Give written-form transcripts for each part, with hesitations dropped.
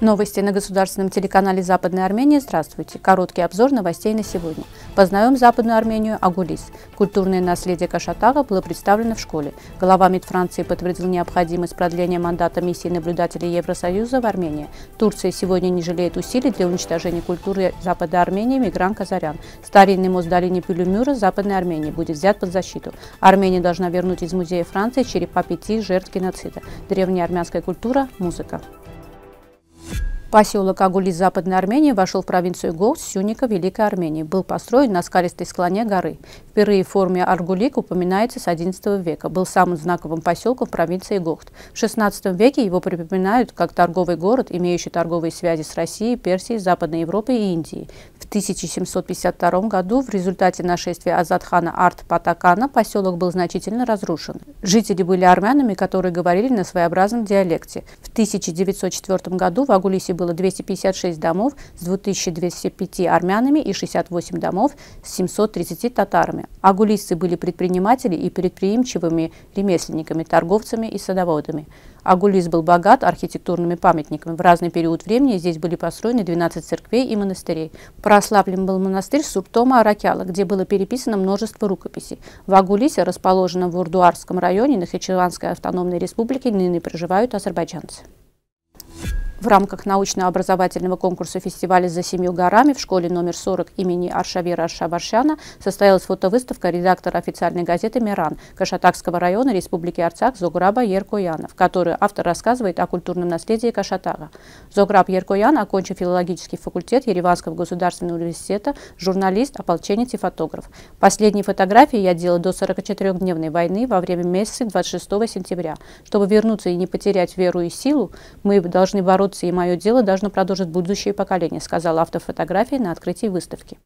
Новости на государственном телеканале Западной Армении. Здравствуйте. Короткий обзор новостей на сегодня. Познаем Западную Армению Агулис. Культурное наследие Кашатага было представлено в школе. Глава МИД Франции подтвердил необходимость продления мандата миссии наблюдателей Евросоюза в Армении. Турция сегодня не жалеет усилий для уничтожения культуры Западной Армении. Мигрант Казарян. Старинный мост в долине Пюлюмюра Западной Армении будет взят под защиту. Армения должна вернуть из музея Франции черепа 5 жертв геноцида. Древняя армянская культура, музыка. Поселок Агулис Западной Армении вошел в провинцию Гохт Сюника Великой Армении. Был построен на скалистой склоне горы. Впервые в форме Аргулик упоминается с XI века. Был самым знаковым поселком в провинции Гохт. В XVI веке его припоминают как торговый город, имеющий торговые связи с Россией, Персией, Западной Европой и Индией. В 1752 году в результате нашествия Азадхана Арт-Патакана поселок был значительно разрушен. Жители были армянами, которые говорили на своеобразном диалекте. В 1904 году в Агулисе было 256 домов с 2205 армянами и 68 домов с 730 татарами. Агулисцы были предприниматели и предприимчивыми ремесленниками, торговцами и садоводами. Агулис был богат архитектурными памятниками. В разный период времени здесь были построены 12 церквей и монастырей. Прославлен был монастырь Сурптома Аракяла, где было переписано множество рукописей. В Агулисе, расположенном в Урдуарском районе Нахичеванской автономной республики, ныне проживают азербайджанцы. В рамках научно-образовательного конкурса фестиваля «За 7 горами» в школе номер 40 имени Аршавира Аршаваршана состоялась фотовыставка редактора официальной газеты «Миран» Кашатагского района Республики Арцах Зограба Еркояна, в которой автор рассказывает о культурном наследии Кашатага. Зограб Еркоян, окончив филологический факультет Ереванского государственного университета, журналист, ополченец и фотограф. Последние фотографии я делала до 44-дневной войны во время месяца 26 сентября. Чтобы вернуться и не потерять веру и силу, мы должны бороться, и мое дело должно продолжить будущее поколение, сказал автор фотографии на открытии выставки.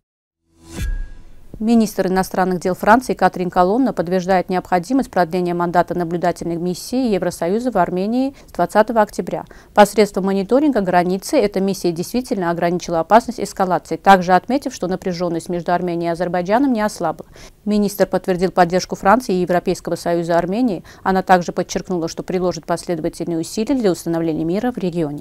Министр иностранных дел Франции Катрин Колонна подтверждает необходимость продления мандата наблюдательной миссии Евросоюза в Армении с 20 октября. Посредством мониторинга границы эта миссия действительно ограничила опасность эскалации, также отметив, что напряженность между Арменией и Азербайджаном не ослабла. Министр подтвердил поддержку Франции и Европейского союза Армении. Она также подчеркнула, что приложит последовательные усилия для установления мира в регионе.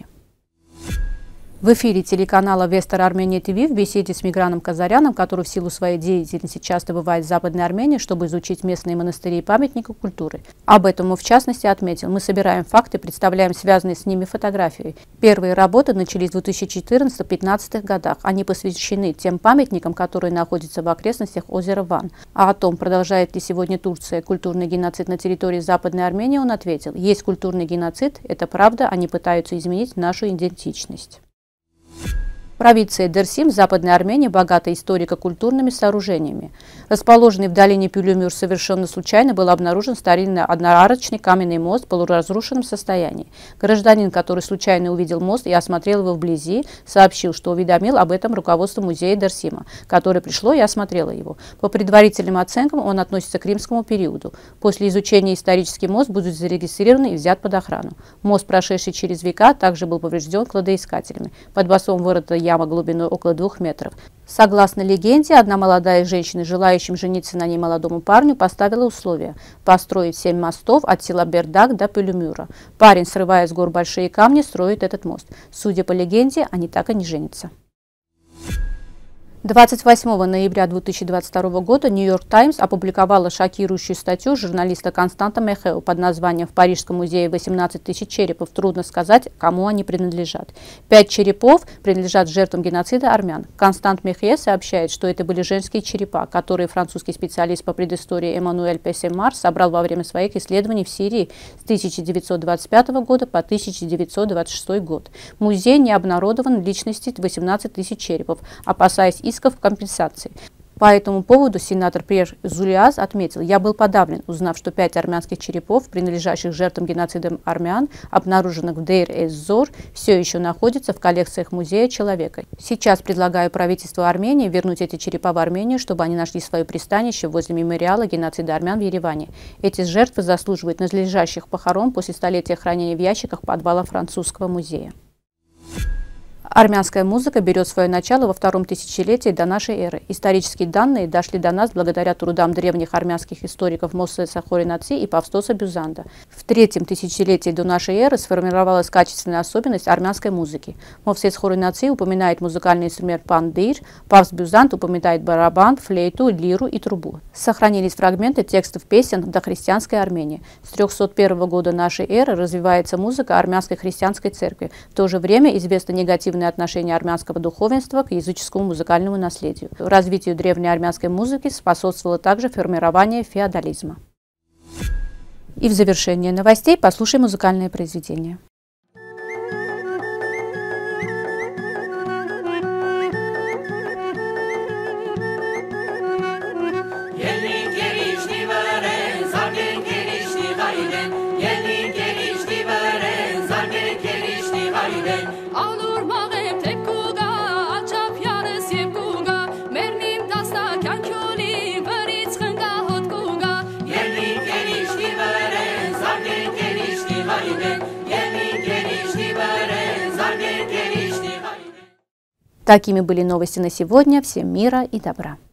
В эфире телеканала Вестер Армения ТВ в беседе с Миграном Казаряном, который в силу своей деятельности часто бывает в Западной Армении, чтобы изучить местные монастыри и памятники культуры. Об этом он в частности отметил. Мы собираем факты, представляем связанные с ними фотографии. Первые работы начались в 2014-2015 годах. Они посвящены тем памятникам, которые находятся в окрестностях озера Ван. А о том, продолжает ли сегодня Турция культурный геноцид на территории Западной Армении, он ответил: есть культурный геноцид, это правда, они пытаются изменить нашу идентичность. Провинция Дерсим в Западной Армении богата историко-культурными сооружениями. Расположенный в долине Пюлюмюр совершенно случайно был обнаружен старинный одноарочный каменный мост в полуразрушенном состоянии. Гражданин, который случайно увидел мост и осмотрел его вблизи, сообщил, что уведомил об этом руководство музея Дерсима, которое пришло и осмотрело его. По предварительным оценкам он относится к римскому периоду. После изучения исторический мост будет зарегистрирован и взят под охрану. Мост, прошедший через века, также был поврежден кладоискателями. Под басом ворота яма глубиной около 2 метров. Согласно легенде, одна молодая женщина, желающим жениться на ней молодому парню, поставила условие построить 7 мостов от села Бердак до Пюлюмюра. Парень, срывая с гор большие камни, строит этот мост. Судя по легенде, они так и не женятся. 28 ноября 2022 года «Нью-Йорк Таймс» опубликовала шокирующую статью журналиста Константа Мехео под названием «В Парижском музее 18 тысяч черепов. Трудно сказать, кому они принадлежат». 5 черепов принадлежат жертвам геноцида армян. Констант Мехео сообщает, что это были женские черепа, которые французский специалист по предыстории Эммануэль Пессемар собрал во время своих исследований в Сирии с 1925 года по 1926 год. Музей не обнародован личности 18 тысяч черепов, опасаясь исков компенсации. По этому поводу сенатор Пьер Зулиаз отметил: «Я был подавлен, узнав, что 5 армянских черепов, принадлежащих жертвам геноцида армян, обнаруженных в Дейр-эз-Зор, все еще находятся в коллекциях музея человека. Сейчас предлагаю правительству Армении вернуть эти черепа в Армению, чтобы они нашли свое пристанище возле мемориала геноцида армян в Ереване. Эти жертвы заслуживают надлежащих похорон после столетия хранения в ящиках подвала французского музея». Армянская музыка берет свое начало во втором тысячелетии до нашей эры. Исторические данные дошли до нас благодаря трудам древних армянских историков Мовсеса Хоринаци и Павстоса Бюзанда. В третьем тысячелетии до нашей эры сформировалась качественная особенность армянской музыки. Мовсес Хоринаци упоминает музыкальный инструмент пандир, Павс Бюзанд упоминает барабан, флейту, лиру и трубу. Сохранились фрагменты текстов песен в дохристианской Армении. С 301 года нашей эры развивается музыка армянской христианской церкви. В то же время известно негативное отношение армянского духовенства к языческому музыкальному наследию. Развитию древней армянской музыки способствовало также формирование феодализма. И в завершение новостей послушаем музыкальное произведение. Такими были новости на сегодня. Всем мира и добра.